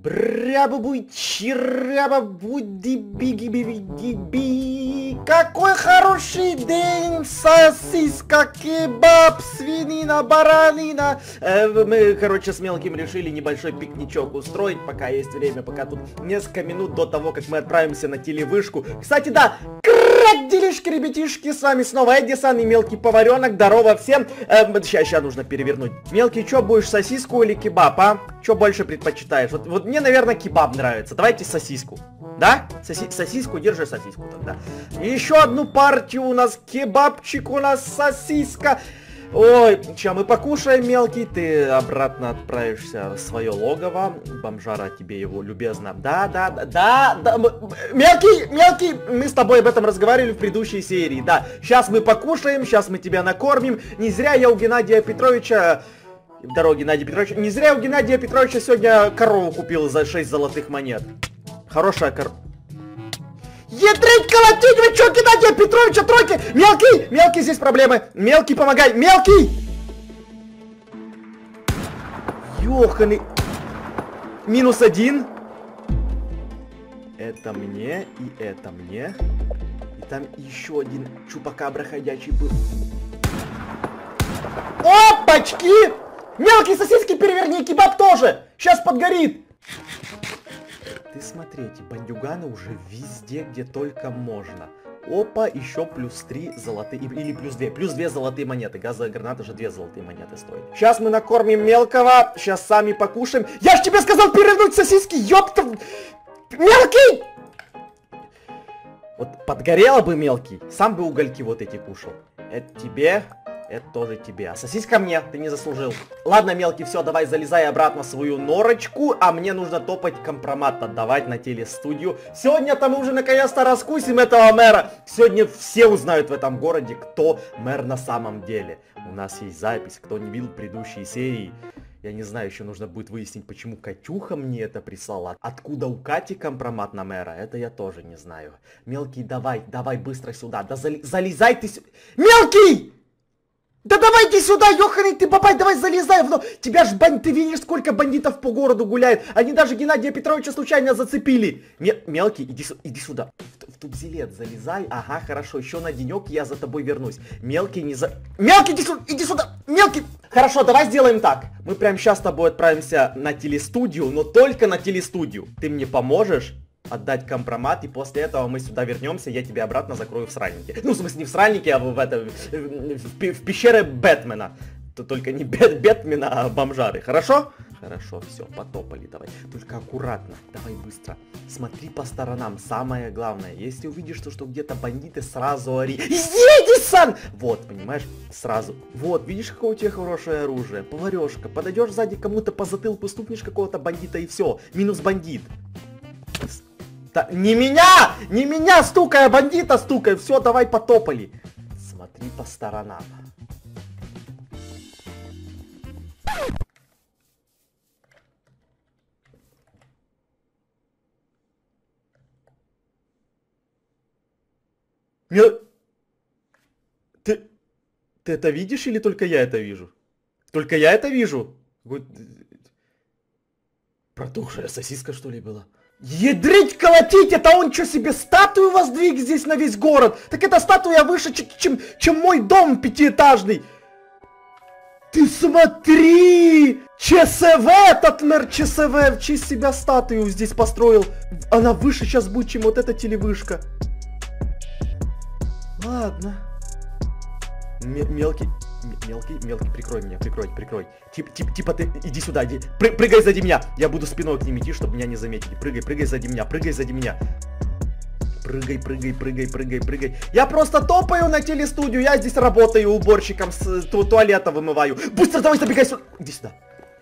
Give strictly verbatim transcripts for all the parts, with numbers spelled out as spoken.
Брябабуй, чирябабуй-ди-би-ги-би-ди-би. Какой хороший день! Сосиска, кебаб, свинина, баранина. Э, мы, короче, с Мелким решили небольшой пикничок устроить, пока есть время, пока тут несколько минут до того, как мы отправимся на телевышку. Кстати, да, крак, делишки, ребятишки, с вами снова Эдисон и Мелкий Поваренок. Здорово всем. Э, сейчас, сейчас нужно перевернуть. Мелкий, что будешь, сосиску или кебаб, а? Что больше предпочитаешь? Вот, вот мне, наверное, кебаб нравится. Давайте сосиску. Да? Соси сосиску, держи сосиску тогда. Еще одну партию у нас, кебабчик у нас, сосиска. Ой, сейчас мы покушаем, Мелкий, ты обратно отправишься в свое логово. Бомжара тебе его любезно. Да, да, да, да, да. Мелкий, Мелкий, мы с тобой об этом разговаривали в предыдущей серии. Да, сейчас мы покушаем, сейчас мы тебя накормим. Не зря я у Геннадия Петровича... Здорово, Геннадий Петрович. Не зря у Геннадия Петровича сегодня корову купил за шесть золотых монет. Хорошая корова. Ядрить, колотить, вы чё, Геннадия Петровича, тройки? Мелкий, Мелкий, здесь проблемы. Мелкий, помогай, Мелкий! Ёханый. Минус один. Это мне, и это мне. И там еще один чупакабра ходячий был. Опачки! Мелкие сосиски переверни, кебаб тоже! Сейчас подгорит! Ты смотри, эти бандюганы уже везде, где только можно. Опа, еще плюс три золотые, или плюс две, плюс две золотые монеты. Газовая граната же две золотые монеты стоит. Сейчас мы накормим Мелкого, сейчас сами покушаем. Я ж тебе сказал перевернуть сосиски, ёпта! Мелкий! Вот подгорело бы, Мелкий, сам бы угольки вот эти кушал. Это тебе... Это тоже тебе. А сосиска мне, ты не заслужил. Ладно, Мелкий, все, давай залезай обратно в свою норочку. А мне нужно топать компромат отдавать на телестудию. Сегодня-то мы уже наконец-то раскусим этого мэра. Сегодня все узнают в этом городе, кто мэр на самом деле. У нас есть запись, кто не видел предыдущие серии. Я не знаю, еще нужно будет выяснить, почему Катюха мне это прислала. Откуда у Кати компромат на мэра, это я тоже не знаю. Мелкий, давай, давай быстро сюда. Да зали залезай ты сюда. Мелкий! Да давайте сюда, ёханый ты бабай, давай залезай в но... Тебя ж бан... Ты видишь, сколько бандитов по городу гуляет. Они даже Геннадия Петровича случайно зацепили. Ме... Мелкий, иди, сю... иди сюда. В, в тубзилет залезай. Ага, хорошо, еще на денек я за тобой вернусь. Мелкий, не за... Мелкий, иди сюда, иди сюда. Мелкий. Хорошо, давай сделаем так. Мы прямо сейчас с тобой отправимся на телестудию, но только на телестудию. Ты мне поможешь отдать компромат, и после этого мы сюда вернемся, я тебя обратно закрою в сральнике. Ну, в смысле, не в сральнике, а в, в, это, в, в, в пещере Бэтмена. То только не Бэт, Бэтмена, а бомжары. Хорошо? Хорошо, все, потопали, давай. Только аккуратно, давай быстро. Смотри по сторонам, самое главное. Если увидишь, что, что где-то бандиты, сразу ори. Едисан! Вот, понимаешь, сразу. Вот, видишь, какое у тебя хорошее оружие. Поварешка, подойдешь сзади кому-то по затылку, стукнешь какого-то бандита и все. Минус бандит. Да, не меня! Не меня стукай, а бандита стукай! Все, давай потопали. Смотри по сторонам. Мел... Ты... Ты это видишь или только я это вижу? Только я это вижу? Протухшая сосиска, что ли, была? Ядрить, колотить, это он что себе статую воздвиг здесь на весь город? Так эта статуя выше, чем, чем мой дом пятиэтажный. Ты смотри! ЧСВ, этот мэр ЧСВ в честь себя статую здесь построил. Она выше сейчас будет, чем вот эта телевышка. Ладно. М мелкий... Мелкий, мелкий, прикрой меня, прикрой, прикрой. Тип, тип, типа ты, иди сюда, иди. Пры, прыгай сзади меня. Я буду спиной к ним идти, чтобы меня не заметили. Прыгай, прыгай сзади меня, прыгай сзади меня. Прыгай, прыгай, прыгай, прыгай, прыгай. Я просто топаю на телестудию, я здесь работаю уборщиком, с ту туалета вымываю. Быстро давай забегай сюда. Иди сюда.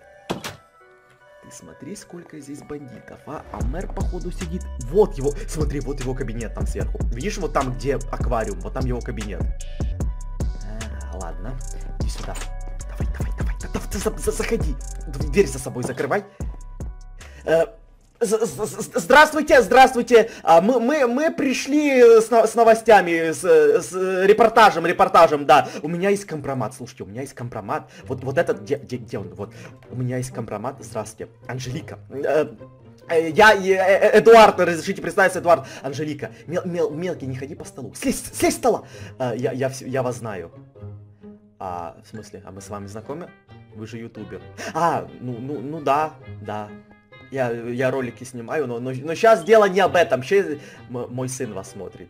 Ты смотри, сколько здесь бандитов, а? А мэр, походу, сидит. Вот его, смотри, вот его кабинет там сверху. Видишь, вот там, где аквариум, вот там его кабинет. Ладно, иди сюда. Давай, давай, давай, давай, давай за, за, заходи. Дверь за собой закрывай. Э, здравствуйте, здравствуйте. Мы, мы, мы пришли с, с новостями, с, с репортажем, репортажем, да. У меня есть компромат, слушайте, у меня есть компромат. Вот, вот этот, где, где, где он? Вот, у меня есть компромат. Здравствуйте, Анжелика. Э, Я, я, Эдуард, разрешите представиться, Эдуард. Анжелика, мел, мел, мелкий, не ходи по столу. Слезь, слезь с стола. А, я, я, я вас знаю. А, в смысле, а мы с вами знакомы? Вы же ютубер. А, ну, ну, ну да, да. Я, я ролики снимаю, но, но, но сейчас дело не об этом. Сейчас мой сын вас смотрит.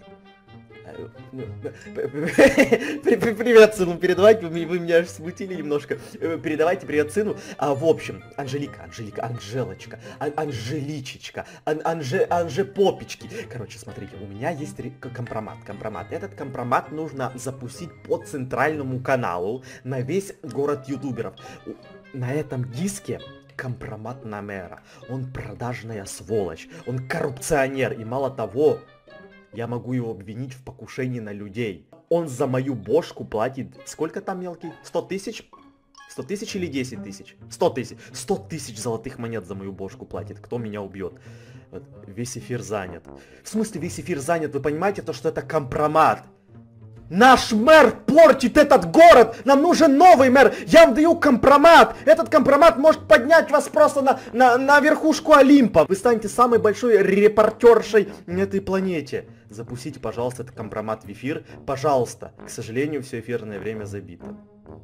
Привет, сыну, передавайте, вы, вы меня аж смутили немножко. Передавайте привет сыну. А, в общем, Анжелика, Анжелика, Анжелочка, Ан Анжеличечка, Ан Анже Анжепопечки. Короче, смотрите, у меня есть компромат, компромат. Этот компромат нужно запустить по центральному каналу на весь город ютуберов. На этом диске компромат на мэра. Он продажная сволочь, он коррупционер и мало того... Я могу его обвинить в покушении на людей. Он за мою бошку платит... Сколько там, мелкий? сто тысяч? сто тысяч или десять тысяч? сто тысяч. сто тысяч золотых монет за мою бошку платит. Кто меня убьет? Вот, весь эфир занят. В смысле весь эфир занят? Вы понимаете, то, что это компромат? Наш мэр портит этот город! Нам нужен новый мэр! Я вам даю компромат! Этот компромат может поднять вас просто на, на, на верхушку Олимпа! Вы станете самой большой репортершей на этой планете! Запустите, пожалуйста, этот компромат в эфир. Пожалуйста! К сожалению, все эфирное время забито.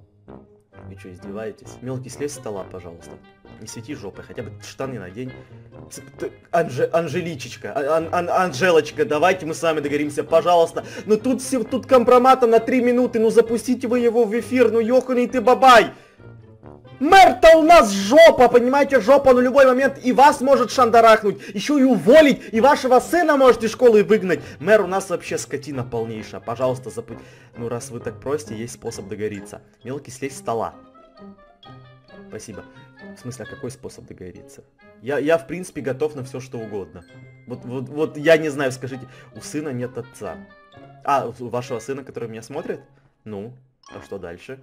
Вы что, издеваетесь? Мелкий, слезь с стола, пожалуйста. Не свети жопой, хотя бы штаны надень. Анже, Анжеличечка, ан, ан, Анжелочка, давайте мы с вами договоримся, пожалуйста. Ну тут, тут компромата на три минуты, ну запустите вы его в эфир, ну ёханый ты бабай. Мэр-то у нас жопа, понимаете, жопа на любой момент и вас может шандарахнуть, еще и уволить, и вашего сына можете из школы выгнать. Мэр у нас вообще скотина полнейшая, пожалуйста, запу... Ну раз вы так просите, есть способ договориться. Мелкий, слезь с стола. Спасибо. В смысле, а какой способ договориться? Я, я в принципе готов на все что угодно. Вот, вот, вот я не знаю, скажите, у сына нет отца. А, у вашего сына, который меня смотрит? Ну, а что дальше?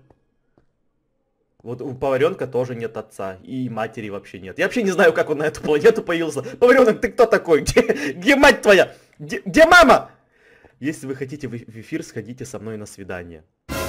Вот у поваренка тоже нет отца, и матери вообще нет. Я вообще не знаю, как он на эту планету появился. Поваренок, ты кто такой? Где, где мать твоя? Где, где мама? Если вы хотите в эфир, сходите со мной на свидание.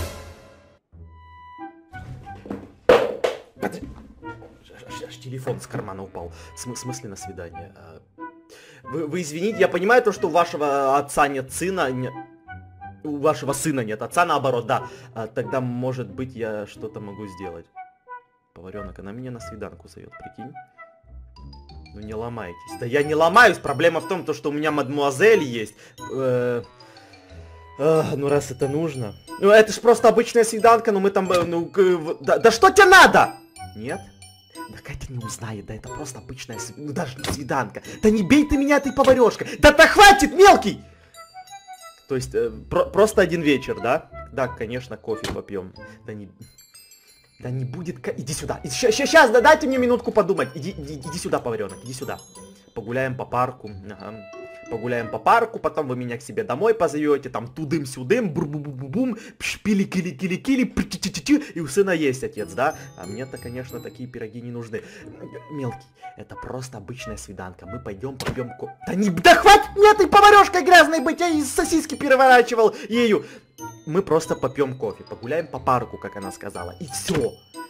Аж телефон с кармана упал. В смысле на свидание? Вы, вы извините, я понимаю то, что у вашего отца нет сына. Не... У вашего сына нет отца, наоборот, да. А, тогда, может быть, я что-то могу сделать. Поваренок, она меня на свиданку зовет, прикинь. Ну не ломайтесь. Да я не ломаюсь. Проблема в том, то, что у меня мадмуазель есть. Э -э э ну раз это нужно. Ну это ж просто обычная свиданка, но мы там... Ну, да, да что тебе надо? Нет? Да Катя не узнает, да это просто обычная, ну даже не свиданка. Да не бей ты меня, ты поварешка. Да-то хватит, мелкий! То есть, э, про просто один вечер, да? Да, конечно, кофе попьем. Да не... Да не будет... Иди сюда. Сейчас, да дайте мне минутку подумать. Иди, иди, иди сюда, поваренок, иди сюда. Погуляем по парку. Ага. Погуляем по парку, потом вы меня к себе домой позовете, там тудым-сюдым, бур-бу-бу-бум, пили-кили-кили-кили, и у сына есть отец, да? А мне-то, конечно, такие пироги не нужны. Мелкий, это просто обычная свиданка, мы пойдем пьем ко... Да не, да хватит мне этой поварешкой грязной быть, я из сосиски переворачивал ею. Мы просто попьем кофе, погуляем по парку, как она сказала, и все.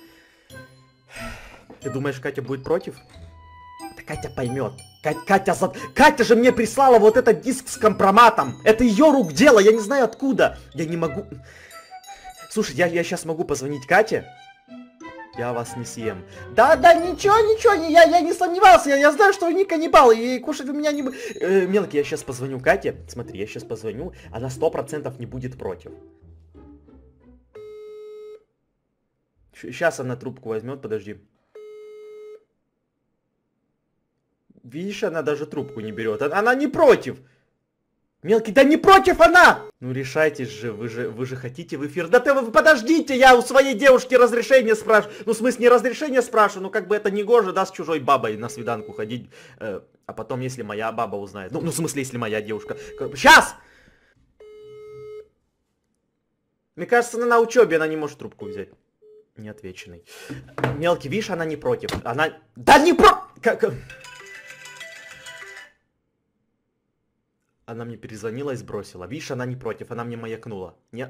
Ты думаешь, Катя будет против? Да Катя поймет. Катя, Катя, за... Катя же мне прислала вот этот диск с компроматом. Это ее рук дело, я не знаю откуда. Я не могу... Слушай, я, я сейчас могу позвонить Кате. Я вас не съем. Да, да, ничего, ничего, не, я, я не сомневался. Я, я знаю, что вы не каннибал, и кушать вы меня не... Э, мелкий, я сейчас позвоню Кате. Смотри, я сейчас позвоню. Она сто процентов не будет против. Сейчас она трубку возьмет, подожди. Видишь, она даже трубку не берет. Она не против. Мелкий, да не против она! Ну решайтесь же, вы же, вы же хотите в эфир. Да ты, вы подождите, я у своей девушки разрешение спрашиваю. Ну в смысле не разрешение спрашиваю, ну как бы это не гоже, да, с чужой бабой на свиданку ходить. Э, а потом, если моя баба узнает. Ну, ну в смысле, если моя девушка. Сейчас! Мне кажется, она на учебе, она не может трубку взять. Неотвеченный. Мелкий, видишь, она не против. Она... Да не про... Как... Она мне перезвонила и сбросила. Видишь, она не против, она мне маякнула. Нет.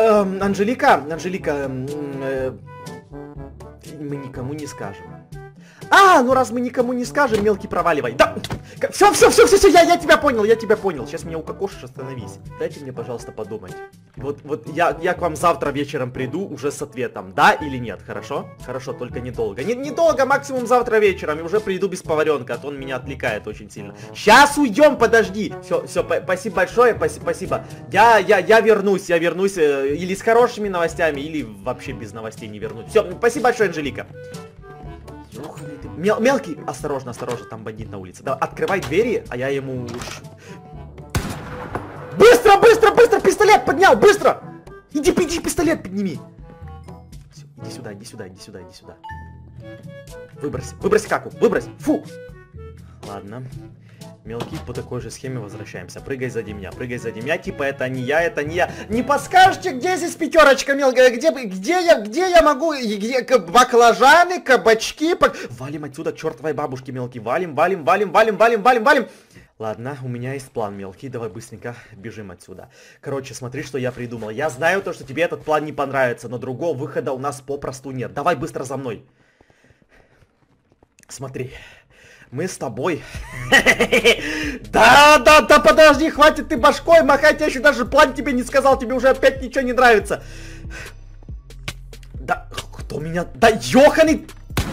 Анжелика, Анжелика, мы никому не скажем. А, ну раз мы никому не скажем, мелкий, проваливай. Да, все, все, все, все, все, я, я тебя понял, я тебя понял. Сейчас меня укокошишь, остановись. Дайте мне, пожалуйста, подумать. Вот, вот я, я к вам завтра вечером приду уже с ответом, да или нет, хорошо? Хорошо, только недолго. Не, недолго, максимум завтра вечером, и уже приду без поваренка, а то он меня отвлекает очень сильно. Сейчас уйдем, подожди. Все, все, спасибо большое, спасибо. Я, я, я вернусь, я вернусь э, или с хорошими новостями, или вообще без новостей не вернусь. Все, спасибо большое, Анжелика. Мел, мелкий, осторожно, осторожно, там бандит на улице. Да, открывай двери, а я ему... Быстро, быстро, быстро, пистолет поднял, быстро! Иди, иди, пистолет подними. Все, иди сюда, иди сюда, иди сюда, иди сюда. Выбрось, выбрось каку, выбрось, фу! Ладно. Мелкий, по такой же схеме возвращаемся. Прыгай сзади меня, прыгай сзади меня. Типа это не я, это не я. Не подскажете, где здесь пятерочка мелкая? Где, где я, где я могу? Где баклажаны, кабачки? Пок... Валим отсюда к чертовой бабушке, мелкий. Валим, валим, валим, валим, валим, валим, валим. Ладно, у меня есть план, мелкий. Давай быстренько бежим отсюда. Короче, смотри, что я придумал. Я знаю то, что тебе этот план не понравится, но другого выхода у нас попросту нет. Давай быстро за мной. Смотри. Мы с тобой... Да, да, да, подожди, хватит ты башкой махать, я еще даже план тебе не сказал, тебе уже опять ничего не нравится. Да, кто меня... Да, ёханый...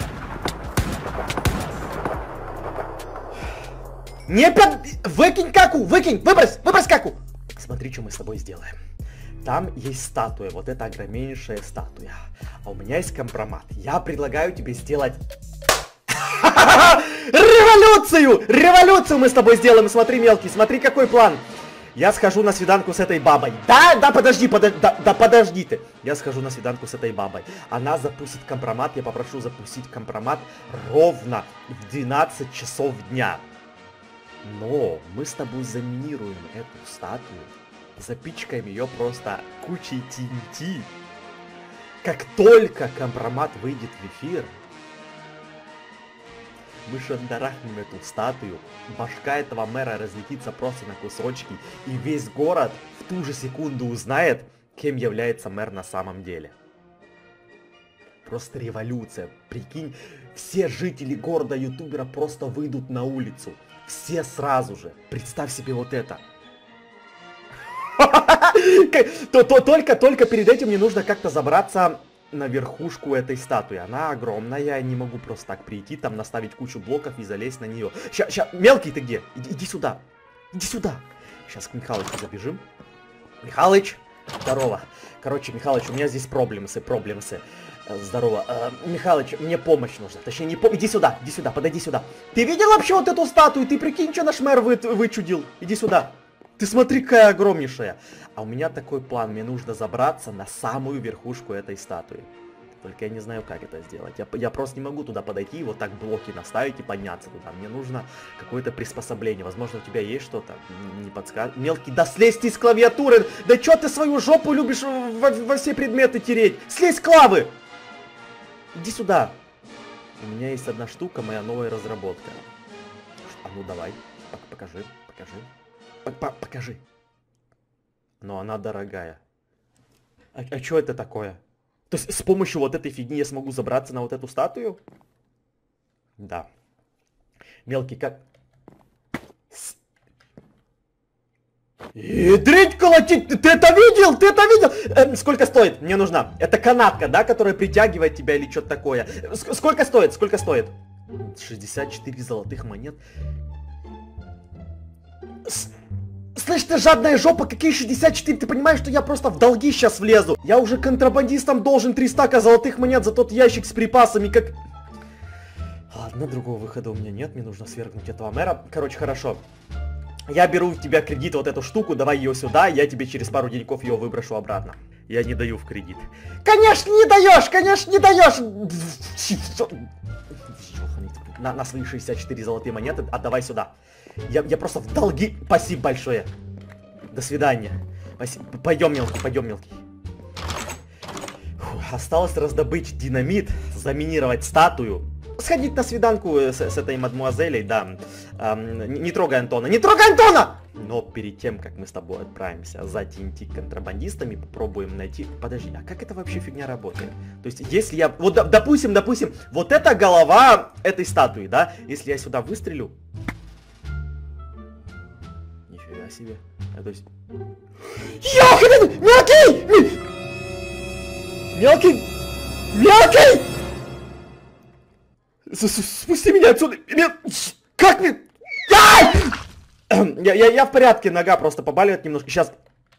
Не под... Выкинь каку, выкинь, выбрось, выбрось каку. Смотри, что мы с тобой сделаем. Там есть статуя, вот эта огромнейшая статуя. А у меня есть компромат. Я предлагаю тебе сделать... Революцию! Революцию мы с тобой сделаем. Смотри, мелкий, смотри, какой план. Я схожу на свиданку с этой бабой. Да, да, подожди, подожди, да, да, подожди ты. Я схожу на свиданку с этой бабой. Она запустит компромат. Я попрошу запустить компромат ровно в двенадцать часов дня. Но мы с тобой заминируем эту статую. Запичкаем ее просто кучей ти эн ти. Как только компромат выйдет в эфир, мы шандарахнем эту статую, башка этого мэра разлетится просто на кусочки, и весь город в ту же секунду узнает, кем является мэр на самом деле. Просто революция. Прикинь, все жители города ютубера просто выйдут на улицу. Все сразу же. Представь себе вот это. Только, только перед этим мне нужно как-то забраться на верхушку этой статуи. Она огромная, я не могу просто так прийти, там наставить кучу блоков и залезть на нее. Ща, ща, мелкий ты где? Иди, иди сюда. Иди сюда. Сейчас к Михалычу забежим. Михалыч, здорово. Короче, Михалыч, у меня здесь проблемсы, проблемсы. Здорово. Э, Михалыч, мне помощь нужна. Точнее, не помощь. Иди сюда, иди сюда, подойди сюда. Ты видел вообще вот эту статую? Ты прикинь, что наш мэр вы, вычудил? Иди сюда. Ты смотри, какая огромнейшая. А у меня такой план. Мне нужно забраться на самую верхушку этой статуи. Только я не знаю, как это сделать. Я, я просто не могу туда подойти и вот так блоки наставить и подняться туда. Мне нужно какое-то приспособление. Возможно, у тебя есть что-то? Не, не подскажешь? Мелкий, да слезь ты с клавиатуры! Да чё ты свою жопу любишь во, во все предметы тереть? Слезь с клавы! Иди сюда. У меня есть одна штука, моя новая разработка. А ну давай, покажи, покажи. Покажи. Но она дорогая. А, а что это такое? То есть с помощью вот этой фигни я смогу забраться на вот эту статую? Да. Мелкий, как... Ядрить колотить! Ты это видел? Ты это видел? Э, сколько стоит? Мне нужна. Это канатка, да, которая притягивает тебя или что-то такое. С сколько стоит? Сколько стоит? шестьдесят четыре золотых монет. С Слышь, ты жадная жопа, какие шестьдесят четыре? Ты понимаешь, что я просто в долги сейчас влезу? Я уже контрабандистам должен три стака золотых монет за тот ящик с припасами, как... Ладно, другого выхода у меня нет, мне нужно свергнуть этого мэра. Короче, хорошо. Я беру у тебя кредит вот эту штуку, давай ее сюда, я тебе через пару деньков ее выброшу обратно. Я не даю в кредит. Конечно, не даешь, конечно, не даешь! На, на свои шестьдесят четыре золотые монеты отдавай сюда. Я, я просто в долги. Спасибо большое. До свидания. Спасибо. Пойдем, мелкий, пойдем, мелкий. Фу, осталось раздобыть динамит, заминировать статую, сходить на свиданку с, с этой мадмуазелей, да. Эм, не, не трогай Антона, не трогай Антона! Но перед тем, как мы с тобой отправимся за ти эн ти контрабандистами, попробуем найти... Подожди, а как это вообще фигня работает? То есть, если я... Вот, допустим, допустим, вот эта голова этой статуи, да? Если я сюда выстрелю... Нифига себе. А, то есть... Ёханый! Мелкий! Мелкий! Мелкий! Спусти меня отсюда! Как мне... Я, я, я в порядке, нога просто побаливает немножко. Сейчас.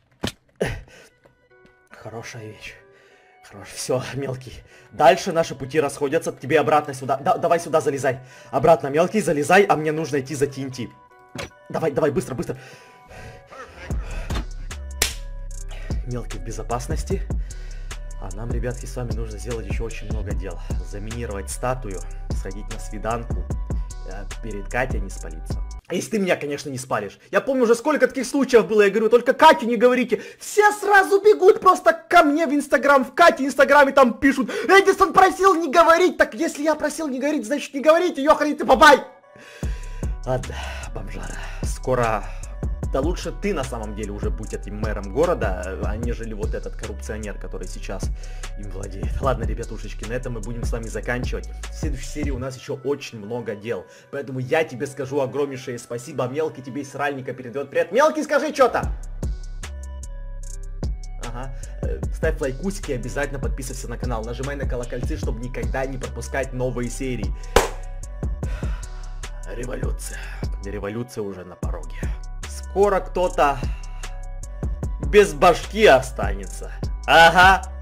Хорошая вещь. Хорош. Все, мелкий. Дальше наши пути расходятся. Тебе обратно сюда. Да, давай сюда залезай. Обратно, мелкий, залезай, а мне нужно идти за ти эн ти. Давай, давай, быстро, быстро. Мелкий в безопасности. А нам, ребятки, с вами нужно сделать еще очень много дел. Заминировать статую, сходить на свиданку, перед Катей не спалиться. Если ты меня, конечно, не спалишь. Я помню уже сколько таких случаев было, я говорю, только Кате не говорите. Все сразу бегут просто ко мне в Инстаграм, в Кате Инстаграме там пишут. Эдисон просил не говорить, так если я просил не говорить, значит не говорите, ёханый ты бабай. Ладно, бомжара, скоро... Да лучше ты на самом деле уже будь этим мэром города, а нежели вот этот коррупционер, который сейчас им владеет. Ладно, ребятушечки, на этом мы будем с вами заканчивать. В следующей серии у нас еще очень много дел. Поэтому я тебе скажу огромнейшее спасибо. Мелкий тебе из сральника передает привет. Мелкий, скажи что-то! Ага. Ставь лайкусик и обязательно подписывайся на канал. Нажимай на колокольцы, чтобы никогда не пропускать новые серии. Революция. Революция уже на пороге. Скоро кто-то без башки останется. Ага.